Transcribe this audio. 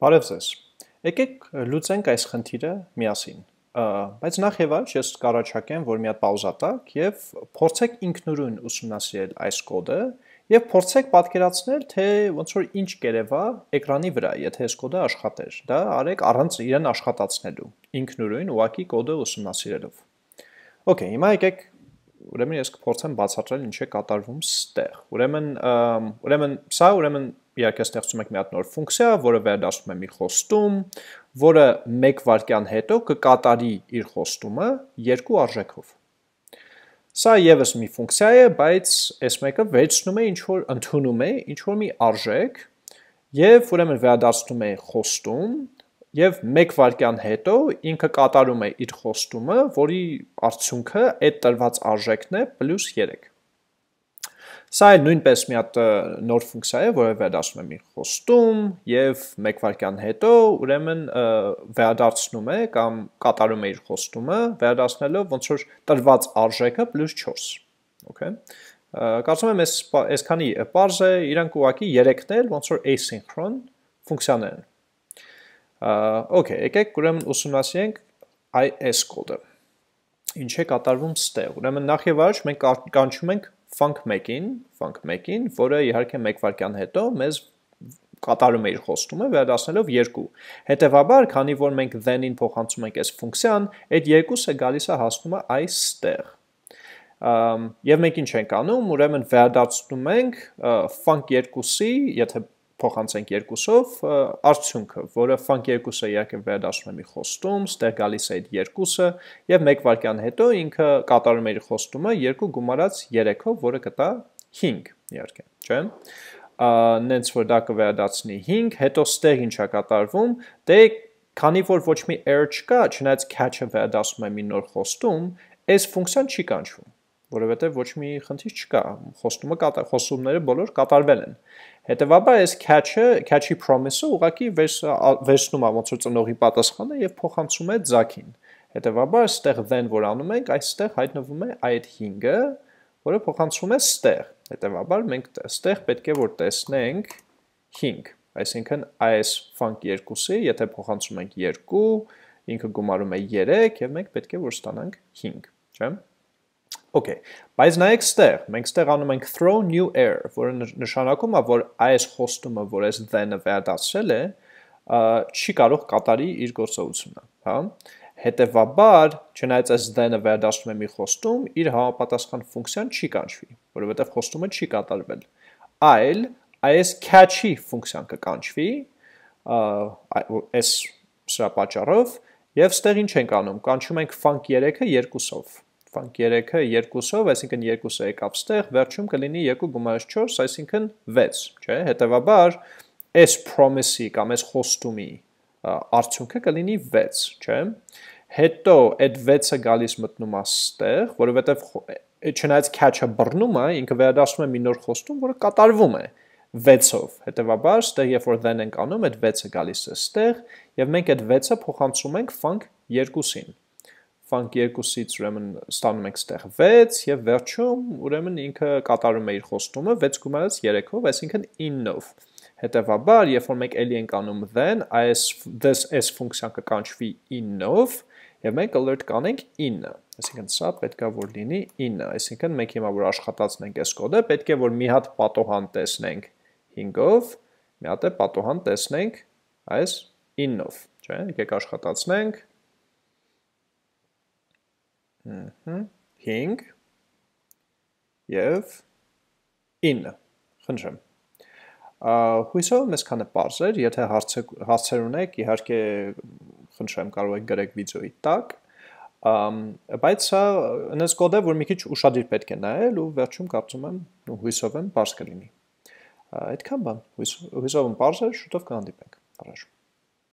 Բարև ձեզ։ Եկեք լուծենք այս խնդիրը միասին։ Բայց նախ եւ առաջ ես կառաջարկեմ, որ մի հատ պաուզա տաք եւ փորձեք ինքնուրույն ուսումնասիրել այս կոդը եւ փորձեք պատկերացնել, թե ոնց որ ինչ կերևա էկրանի վրա, եթե այս կոդը աշխատեր։ Դա արեք առանց իրեն աշխատացնելու, ինքնուրույն ուղղակի կոդը ուսումնասիրելով։ Okay, հիմա եկեք ուրեմն ես կփորձեմ բացատրել ինչ է կատարվում ստեղ։ Ուրեմն սա իհարկե ստեղծում ենք մի հատ նոր ֆունկցիա, որը վերադասում է մի խոստում, որը 1 վայրկյան հետո կկատարի իր խոստումը երկու արժեքով։ Սա եւս մի ֆունկցիա է, բայց այս մեկը վերցնում է ինչ որ ընդունում է ինչ որ մի արժեք եւ ուրեմն վերադասում է խոստում Եվ 1 վայրկյան հետո ինքը կատարում է իր խոստումը, որի արդյունքը այդ տրված արժեքն է +3։ Սա էլ նույնպես մի հատ նոր ֆունկցիա է, որը վերադասում է մի խոստում եւ 1 վայրկյան հետո ուրեմն վերադարձնում է կամ կատարում է իր խոստումը, վերադասնելով ոնց որ տրված արժեքը +4։ Okay։ Կարծում եմ այսքանի պարզ է, իրանք ուղղակի 3-ն էլ ոնց որ asynchron ֆունկցիաներ են։ Okay, եկեք ուրեմն ուսումնասիրենք այս կոդը։ Ինչ է կատարվում ստեղ։ Ուրեմն նախ եւ առաջ մենք կանչում ենք func1-ին, որը իհարկե 1 վայրկյան հետո մեզ կատարում է իր խոստումը, վերադասնելով 2։ Հետևաբար, քանի որ մենք then-ին փոխանցում ենք այս ֆունկցիան, այդ 2-ը գալիս է հասնում է այստեղ։ Եվ մենք ինչ ենք անում, ուրեմն վերադարձնում ենք func2-ի, եթե փոխանցենք 2-ով արդյունքը, որը func2-ը իհարկե վերադասում է մի խոստում, ստեղ գալիս է այդ 2-ը եւ 1 վայրկյան հետո ինքը կատարում է իր խոստումը 2 գումարած 3-ով, որը կտա 5, իհարկե, չէ՞։ Նենց որ դա կվերադառնի 5, հետո ստեղ ինչա կատարվում, դե քանի որ ոչ մի error չկա, չնայած catch-ը վերադասում է մի նոր խոստում, այս ֆունկցիան չի կանչվում, որովհետև ոչ մի խնդիր չկա, խոստումները բոլոր կատարվել են։ Հետևաբար այս catch-ի promise-ը ուղղակի վերցնում է ոնց որ ծնողի պատասխանը եւ փոխանցում է ձագին։ Հետևաբար ստեղ then որ անում ենք, այստեղ հայտնվում է այդ 5-ը, որը փոխանցվում է ստեղ։ Հետևաբար մենք ստեղ պետք է որ տեսնենք 5, այսինքն այս func2-ի, եթե փոխանցում ենք 2, ինքը գումարում է 3 եւ մենք պետք է որ ստանանք 5, չէ՞։ Okay, բայց նայեք ստեղ, մենք ստեղ անում ենք throw new error, որը նշանակում է, որ այս խոստումը, որ այս then-ը վերադարձել է, չի կարող կատարի իր գործողությունը, հա։ Հետևաբար, չնայած այս then-ը վերադասում է մի խոստում, իր համապատասխան ֆունկցիան չի կանչվի, որովհետև խոստումը չի կատարվել։ Այլ այս catch-ի ֆունկցիան կկանչվի, այս սրա պատճառով, եւ ստեղ ինչ ենք անում, կանչում ենք func3-ը 2-ով։ Func3-ը 2-ով, այսինքն 2-ը եկավ ստեղ, վերջում կլինի 2 գումարած 4, այսինքն 6, չէ՞։ Հետևաբար, այս promise-ի կամ այս խոստումի արդյունքը կլինի 6, չէ՞։ Հետո այդ 6-ը գալիս մտնում է ստեղ, որովհետև չնայած catch-ը բռնում է, ինքը վերադասում է մի նոր խոստում, որը կատարվում է 6-ով։ Հետևաբար, ստեղ երբ որ then ենք անում, այդ 6-ը գալիս է ստեղ, եւ մենք այդ 6-ը փոխանցում ենք func2-ին։ Func2-ից ուրեմն ստանում ենք ստեղ 6 եւ վերջում ուրեմն ինքը կատարում է իր խոստումը 6 գումարած 3-ով, այսինքն 9-ով։ Հետևաբար, երբ որ մենք ելի ենք անում then, այս ֆունկցիան կկանչվի 9-ով եւ մենք alert կանենք 9, այսինքն սա պետքա որ լինի 9, այսինքն մենք հիմա որ աշխատացնենք այս կոդը, պետք է որ մի հատ պատոհան տեսնենք 5-ով, մի հատ է պատոհան տեսնենք այս 9-ով, չէ՞։ Եկեք աշխատացնենք 5 եւ 9, խնդրեմ։ Հույսով մեզ քանը պարզ էր, եթե հարցեր ունեք, իհարկե խնդրեմ կարող եք գրեք վիդեոյի տակ, բայց սա այնպես կոդ է, որ մի քիչ ուշադիր պետք է նայել ու վերջում կարծում եմ ու հույսով եմ պարզ կլինի։ Այդքան բան, հույսով եմ պարզ էր, շուտով կհանդիպենք։ Առաջ